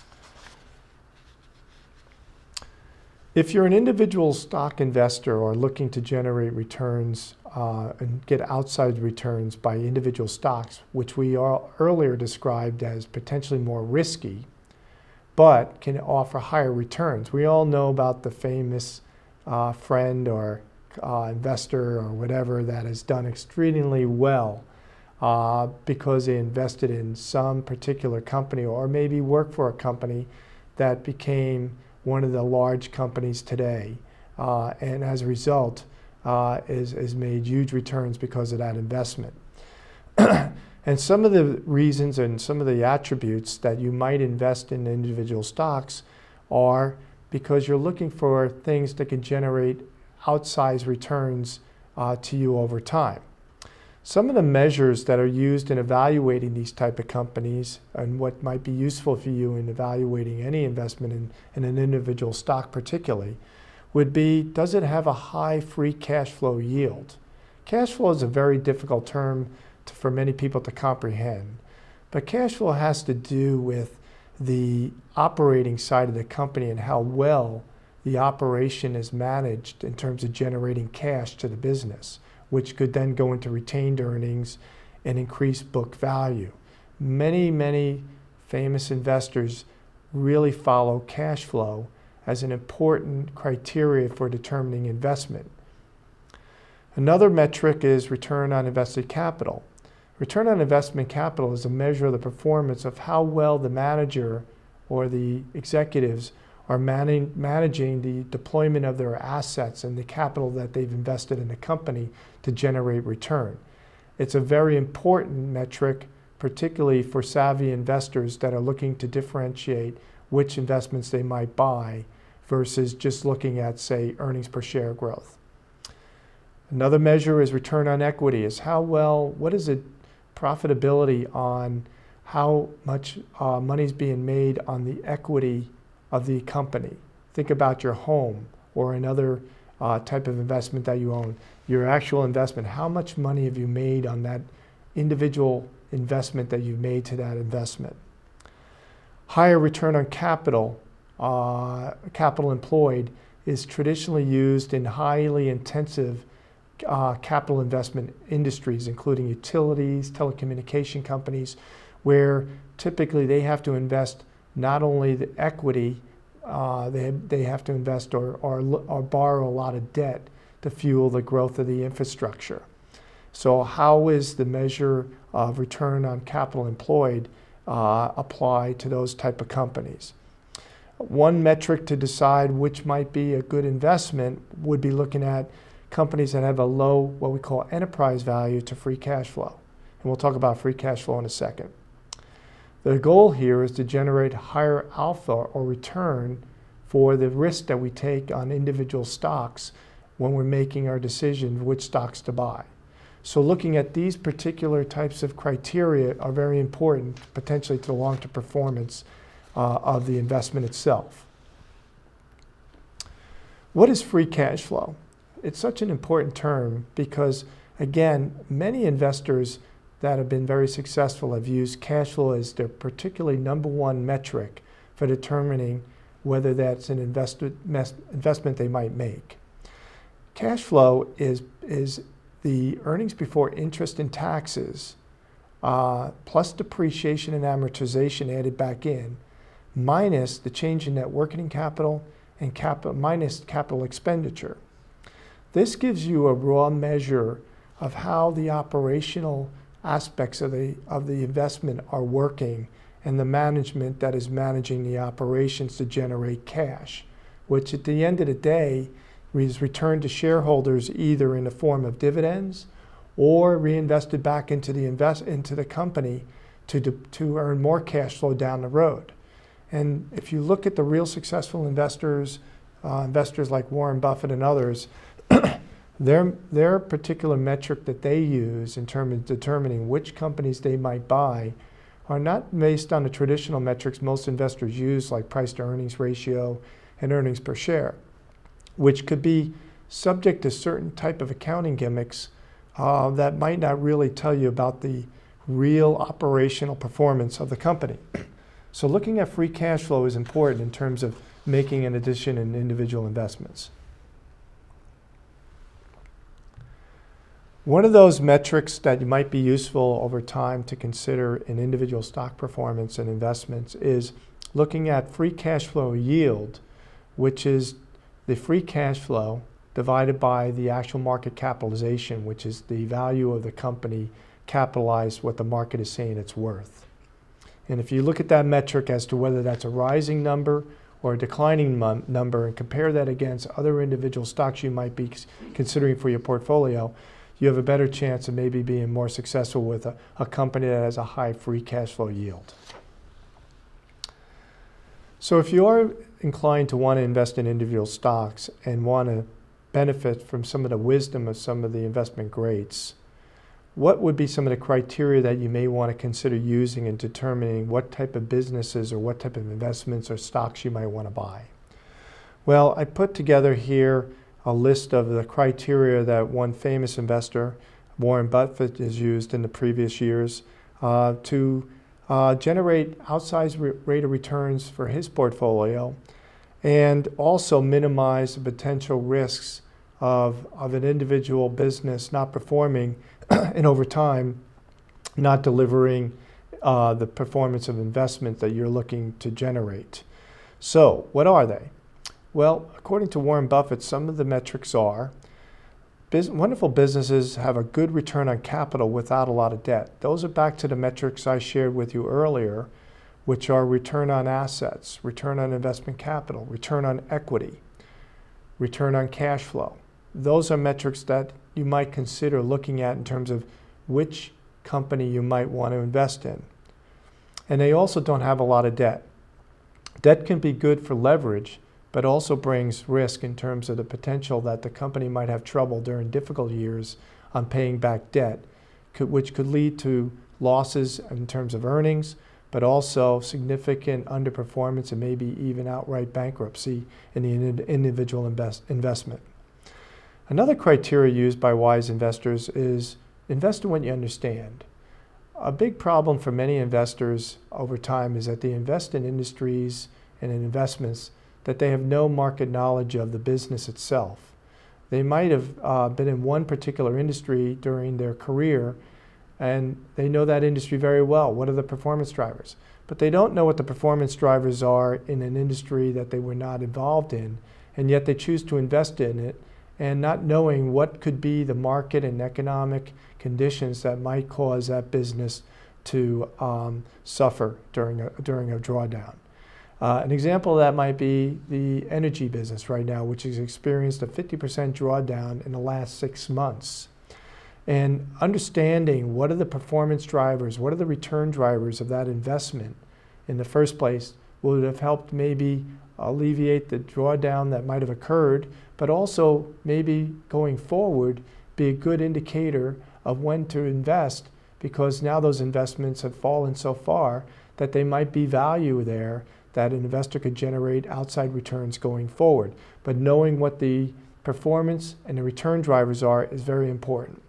If you're an individual stock investor or looking to generate returns uh, and get outside returns by individual stocks, which we all earlier described as potentially more risky, but can offer higher returns. We all know about the famous uh, friend or uh, investor or whatever that has done extremely well uh, because they invested in some particular company or maybe worked for a company that became one of the large companies today, uh, and as a result uh, is, is made huge returns because of that investment. And some of the reasons and some of the attributes that you might invest in individual stocks are because you're looking for things that can generate outsized returns uh, to you over time. Some of the measures that are used in evaluating these type of companies and what might be useful for you in evaluating any investment in, in an individual stock particularly would be, does it have a high free cash flow yield? Cash flow is a very difficult term to, for many people to comprehend, but cash flow has to do with the operating side of the company and how well the operation is managed in terms of generating cash to the business, which could then go into retained earnings and increase book value. Many, many famous investors really follow cash flow as an important criteria for determining investment. Another metric is return on invested capital. Return on investment capital is a measure of the performance of how well the manager or the executives are man- managing the deployment of their assets and the capital that they've invested in the company to generate return. It's a very important metric, particularly for savvy investors that are looking to differentiate which investments they might buy versus just looking at, say, earnings per share growth. Another measure is return on equity, is how well, what is it, profitability on how much uh, money is being made on the equity of the company. Think about your home or another uh, type of investment that you own. Your actual investment, how much money have you made on that individual investment that you've made to that investment? Higher return on capital, uh, capital employed, is traditionally used in highly intensive uh, capital investment industries, including utilities, telecommunication companies, where typically they have to invest not only the equity, uh, they, they have to invest or, or, or borrow a lot of debt to fuel the growth of the infrastructure. So how is the measure of return on capital employed uh, apply to those type of companies? One metric to decide which might be a good investment would be looking at companies that have a low, what we call enterprise value to free cash flow. And we'll talk about free cash flow in a second. The goal here is to generate higher alpha or return for the risk that we take on individual stocks when we're making our decision which stocks to buy. So looking at these particular types of criteria are very important, potentially to the long-term performance uh, of the investment itself. What is free cash flow? It's such an important term because, again, many investors that have been very successful have used cash flow as their particularly number one metric for determining whether that's an invest investment they might make. Cash flow is, is the earnings before interest and taxes uh, plus depreciation and amortization added back in, minus the change in net working capital and capital, minus capital expenditure. This gives you a raw measure of how the operational aspects of the, of the investment are working and the management that is managing the operations to generate cash, which at the end of the day is returned to shareholders either in the form of dividends or reinvested back into the, invest, into the company to, to earn more cash flow down the road. And if you look at the real successful investors, uh, investors like Warren Buffett and others, Their, their particular metric that they use in terms of determining which companies they might buy are not based on the traditional metrics most investors use, like price to earnings ratio and earnings per share, which could be subject to certain type of accounting gimmicks uh, that might not really tell you about the real operational performance of the company. So looking at free cash flow is important in terms of making an addition in individual investments. One of those metrics that might be useful over time to consider in individual stock performance and investments is looking at free cash flow yield, which is the free cash flow divided by the actual market capitalization, which is the value of the company capitalized what the market is saying it's worth. And if you look at that metric as to whether that's a rising number or a declining number and compare that against other individual stocks you might be considering for your portfolio, you have a better chance of maybe being more successful with a, a company that has a high free cash flow yield. So if you are inclined to want to invest in individual stocks and want to benefit from some of the wisdom of some of the investment greats, what would be some of the criteria that you may want to consider using in determining what type of businesses or what type of investments or stocks you might want to buy? Well, I put together here a list of the criteria that one famous investor, Warren Buffett, has used in the previous years uh, to uh, generate outsized re- rate of returns for his portfolio and also minimize the potential risks of, of an individual business not performing and over time not delivering uh, the performance of investment that you're looking to generate. So what are they? Well, according to Warren Buffett, some of the metrics are bus- wonderful businesses have a good return on capital without a lot of debt. Those are back to the metrics I shared with you earlier, which are return on assets, return on investment capital, return on equity, return on cash flow. Those are metrics that you might consider looking at in terms of which company you might want to invest in. And they also don't have a lot of debt. Debt can be good for leverage, but also brings risk in terms of the potential that the company might have trouble during difficult years on paying back debt, could, which could lead to losses in terms of earnings, but also significant underperformance and maybe even outright bankruptcy in the individual invest, investment. Another criteria used by wise investors is invest in what you understand. A big problem for many investors over time is that they invest in industries and in investments that they have no market knowledge of the business itself. They might have uh, been in one particular industry during their career and they know that industry very well. What are the performance drivers? But they don't know what the performance drivers are in an industry that they were not involved in, and yet they choose to invest in it, and not knowing what could be the market and economic conditions that might cause that business to um, suffer during a, during a drawdown. Uh, an example of that might be the energy business right now, which has experienced a fifty percent drawdown in the last six months. And understanding what are the performance drivers, what are the return drivers of that investment in the first place would have helped maybe alleviate the drawdown that might have occurred, but also maybe going forward be a good indicator of when to invest, because now those investments have fallen so far that they might be value there that an investor could generate outside returns going forward. But knowing what the performance and the return drivers are is very important.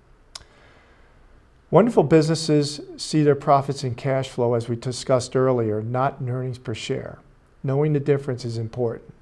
Wonderful businesses see their profits in cash flow, as we discussed earlier, not in earnings per share. Knowing the difference is important.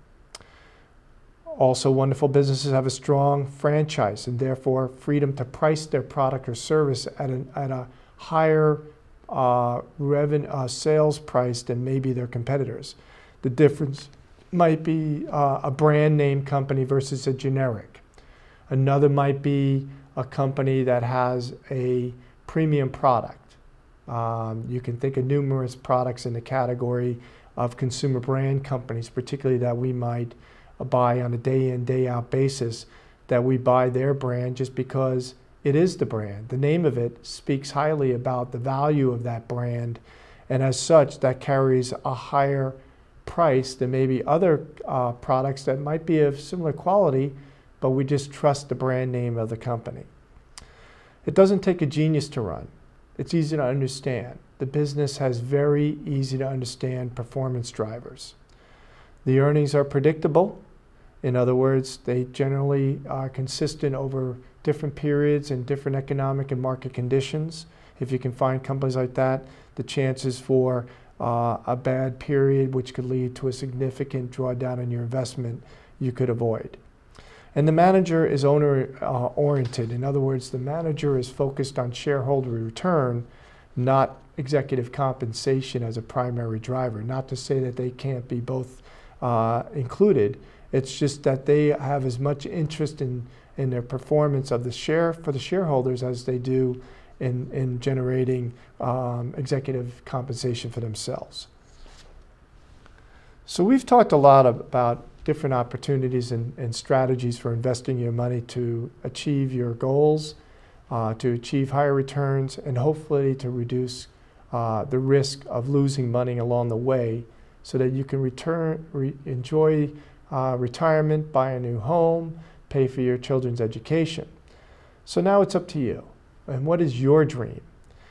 Also, wonderful businesses have a strong franchise and therefore freedom to price their product or service at, an, at a higher uh, revenue, uh, sales price than maybe their competitors. The difference might be uh, a brand name company versus a generic. Another might be a company that has a premium product. Um, you can think of numerous products in the category of consumer brand companies, particularly that we might buy on a day in, day out basis, that we buy their brand just because it is the brand. The name of it speaks highly about the value of that brand, and as such, that carries a higher price than maybe other uh, products that might be of similar quality, but we just trust the brand name of the company. It doesn't take a genius to run. It's easy to understand. The business has very easy to understand performance drivers. The earnings are predictable. In other words, they generally are consistent over different periods and different economic and market conditions. If you can find companies like that, the chances for uh, a bad period, which could lead to a significant drawdown in your investment, you could avoid. And the manager is owner uh, oriented. In other words, the manager is focused on shareholder return, not executive compensation as a primary driver. Not to say that they can't be both uh, included, It's just that they have as much interest in, in their performance of the share for the shareholders as they do in, in generating um, executive compensation for themselves. So we've talked a lot about different opportunities and, and strategies for investing your money to achieve your goals, uh, to achieve higher returns, and hopefully to reduce uh, the risk of losing money along the way so that you can return, re enjoy uh, retirement, buy a new home, pay for your children's education. So now it's up to you. And what is your dream?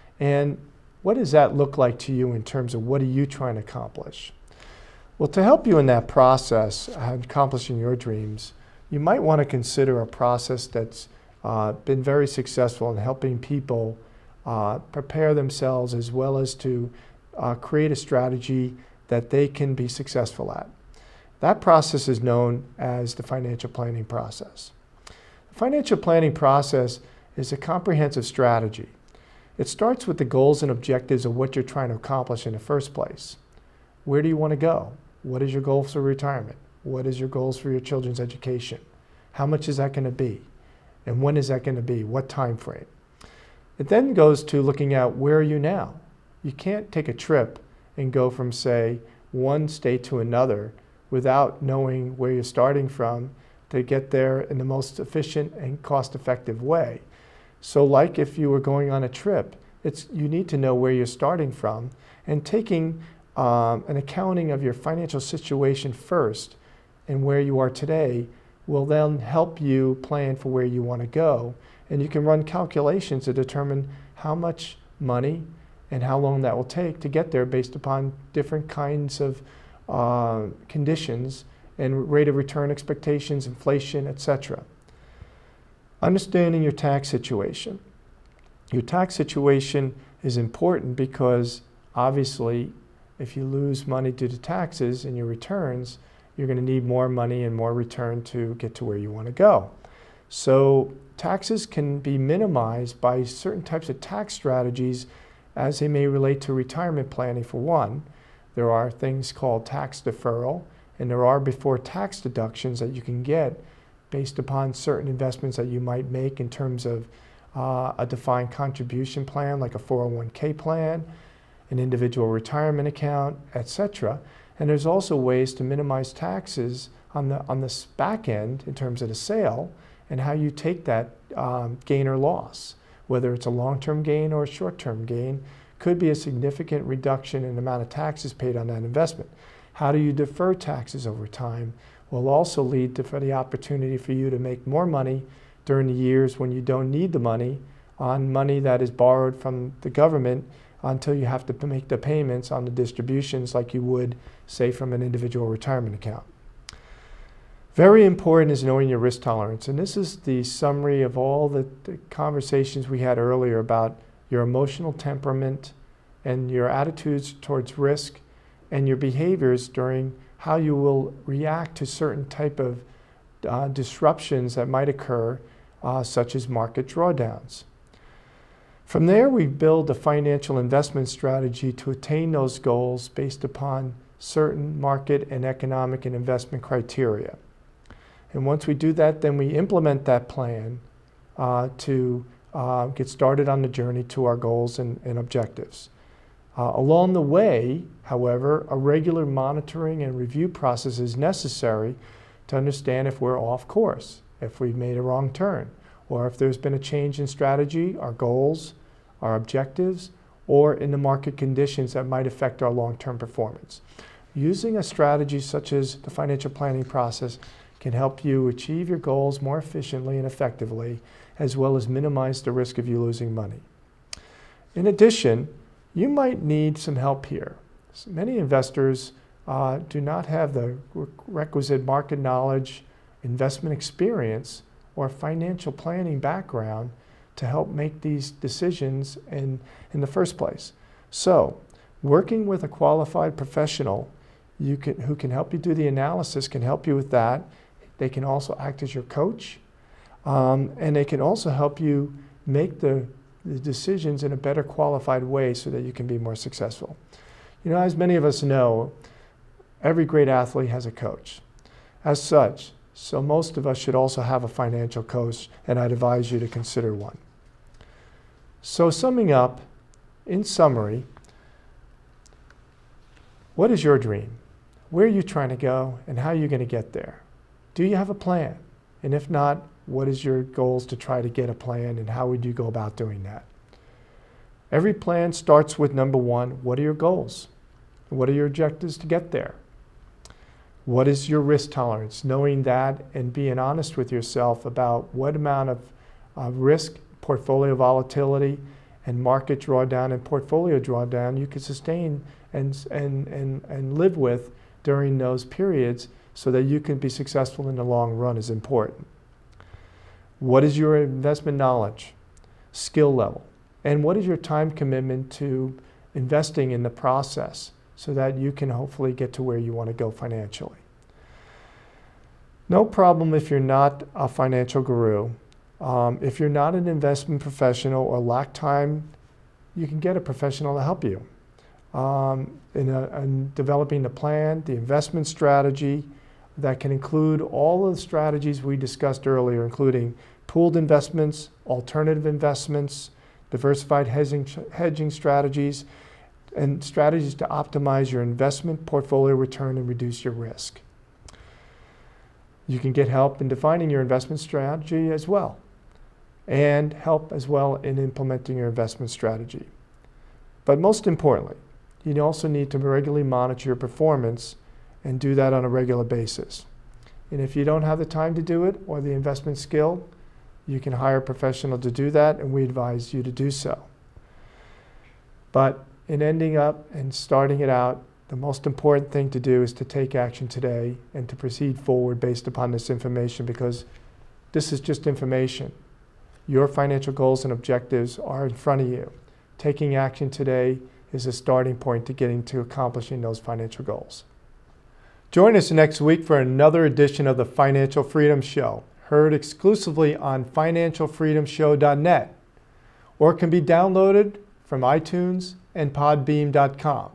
And what does that look like to you in terms of what are you trying to accomplish? Well, to help you in that process, accomplishing your dreams, you might want to consider a process that's uh, been very successful in helping people uh, prepare themselves as well as to uh, create a strategy that they can be successful at. That process is known as the financial planning process. The financial planning process is a comprehensive strategy. It starts with the goals and objectives of what you're trying to accomplish in the first place. Where do you want to go? What is your goal for retirement? What is your goals for your children's education? How much is that going to be? And when is that going to be? What time frame? It then goes to looking at where are you now? You can't take a trip and go from, say, one state to another without knowing where you're starting from to get there in the most efficient and cost-effective way. So like if you were going on a trip, it's, you need to know where you're starting from, and taking um, an accounting of your financial situation first and where you are today will then help you plan for where you want to go. And you can run calculations to determine how much money and how long that will take to get there based upon different kinds of uh, conditions and rate of return expectations, inflation, et cetera. Understanding your tax situation. Your tax situation is important because obviously if you lose money due to taxes in your returns, you're going to need more money and more return to get to where you want to go. So taxes can be minimized by certain types of tax strategies as they may relate to retirement planning. For one, there are things called tax deferral, and there are before tax deductions that you can get based upon certain investments that you might make in terms of uh, a defined contribution plan like a four oh one K plan, an individual retirement account, et cetera. And there's also ways to minimize taxes on the, on the back end in terms of the sale and how you take that um, gain or loss. Whether it's a long-term gain or a short-term gain, could be a significant reduction in the amount of taxes paid on that investment. How do you defer taxes over time will also lead to for the opportunity for you to make more money during the years when you don't need the money on money that is borrowed from the government until you have to make the payments on the distributions like you would, say, from an individual retirement account. Very important is knowing your risk tolerance. And this is the summary of all the, the conversations we had earlier about your emotional temperament and your attitudes towards risk and your behaviors during how you will react to certain type of uh, disruptions that might occur, uh, such as market drawdowns. From there, we build a financial investment strategy to attain those goals based upon certain market and economic and investment criteria. And once we do that, then we implement that plan uh, to uh, get started on the journey to our goals and, and objectives. Uh, along the way, however, a regular monitoring and review process is necessary to understand if we're off course, if we've made a wrong turn, or if there's been a change in strategy, our goals, our objectives, or in the market conditions that might affect our long-term performance. Using a strategy such as the financial planning process can help you achieve your goals more efficiently and effectively, as well as minimize the risk of you losing money. In addition, you might need some help here. So many investors uh, do not have the requisite market knowledge, investment experience, or financial planning background to help make these decisions in, in the first place. So, working with a qualified professional you can, who can help you do the analysis can help you with that. They can also act as your coach, um, and they can also help you make the, the decisions in a better qualified way so that you can be more successful. You know, as many of us know, every great athlete has a coach. As such, so most of us should also have a financial coach, and I'd advise you to consider one. So summing up, in summary, what is your dream? Where are you trying to go, and how are you going to get there? Do you have a plan? And if not, what is your goals to try to get a plan, and how would you go about doing that? Every plan starts with number one, what are your goals? What are your objectives to get there? What is your risk tolerance? Knowing that and being honest with yourself about what amount of uh, risk, portfolio volatility, and market drawdown and portfolio drawdown you can sustain and, and, and, and live with during those periods so that you can be successful in the long run is important. What is your investment knowledge, skill level? And what is your time commitment to investing in the process so that you can hopefully get to where you want to go financially? No problem if you're not a financial guru. Um, if you're not an investment professional or lack time, you can get a professional to help you um, in, a, in developing the plan, the investment strategy that can include all of the strategies we discussed earlier, including pooled investments, alternative investments, diversified hedging, hedging strategies, and strategies to optimize your investment portfolio return and reduce your risk. You can get help in defining your investment strategy as well, and help as well in implementing your investment strategy. But most importantly, you also need to regularly monitor your performance and do that on a regular basis. And if you don't have the time to do it or the investment skill, you can hire a professional to do that, and we advise you to do so. But in ending up and starting it out, the most important thing to do is to take action today and to proceed forward based upon this information, because this is just information. Your financial goals and objectives are in front of you. Taking action today is a starting point to getting to accomplishing those financial goals. Join us next week for another edition of the Financial Freedom Show, heard exclusively on financial freedom show dot net, or can be downloaded from iTunes and podbean dot com.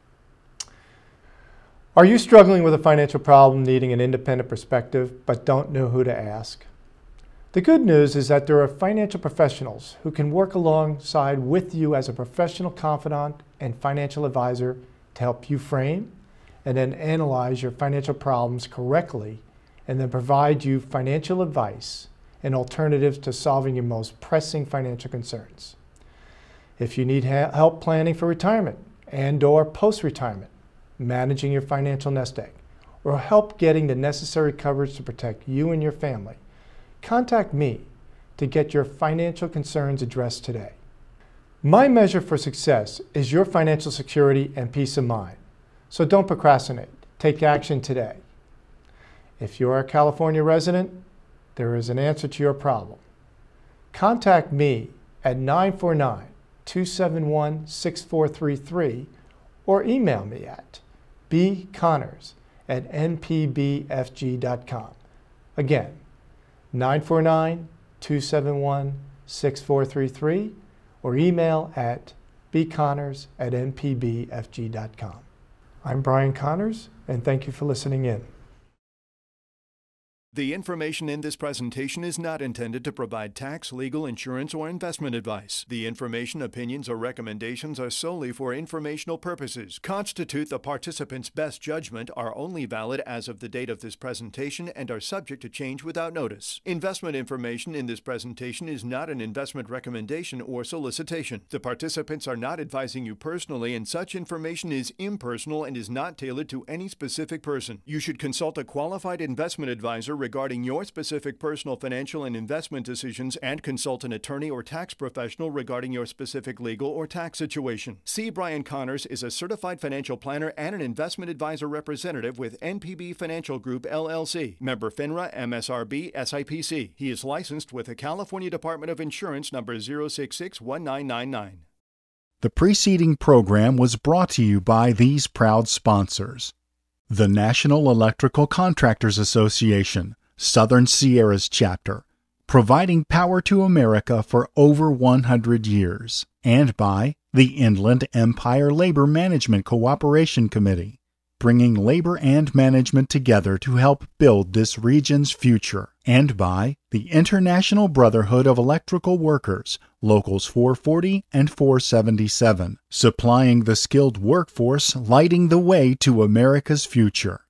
Are you struggling with a financial problem, needing an independent perspective, but don't know who to ask? The good news is that there are financial professionals who can work alongside with you as a professional confidant and financial advisor to help you frame and then analyze your financial problems correctly, and then provide you financial advice and alternatives to solving your most pressing financial concerns. If you need help planning for retirement and or post-retirement, managing your financial nest egg, or help getting the necessary coverage to protect you and your family, contact me to get your financial concerns addressed today. My measure for success is your financial security and peace of mind. So don't procrastinate. Take action today. If you're a California resident, there is an answer to your problem. Contact me at nine four nine, two seven one, six four three three or email me at b connors at n p b f g dot com. Again, nine four nine, two seven one, six four three three or email at b connors at n p b f g dot com. I'm Brian Connors, and thank you for listening in. The information in this presentation is not intended to provide tax, legal, insurance, or investment advice. The information, opinions, or recommendations are solely for informational purposes, constitute the participant's best judgment, are only valid as of the date of this presentation, and are subject to change without notice. Investment information in this presentation is not an investment recommendation or solicitation. The participants are not advising you personally, and such information is impersonal and is not tailored to any specific person. You should consult a qualified investment advisor regarding your specific personal financial and investment decisions, and consult an attorney or tax professional regarding your specific legal or tax situation. C. Brian Connors is a certified financial planner and an investment advisor representative with N P B Financial Group, L L C, member FINRA, M S R B, S I P C. He is licensed with the California Department of Insurance number zero six six one nine nine nine. The preceding program was brought to you by these proud sponsors: the National Electrical Contractors Association, Southern Sierras Chapter, providing power to America for over one hundred years, and by the Inland Empire Labor Management Cooperation Committee. bringing labor and management together to help build this region's future. And by the International Brotherhood of Electrical Workers, Locals four forty and four seventy-seven, supplying the skilled workforce lighting the way to America's future.